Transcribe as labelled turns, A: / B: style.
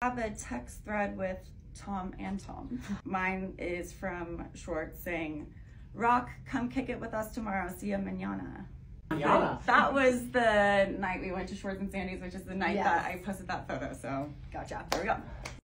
A: I have a text thread with Tom and Tom. Mine is from Schwartz saying, Rock, come kick it with us tomorrow. See ya mañana.
B: Yeah.
A: That was the night we went to Schwartz and Sandy's, which is the night that I posted that photo. So
C: Gotcha.
A: there we go.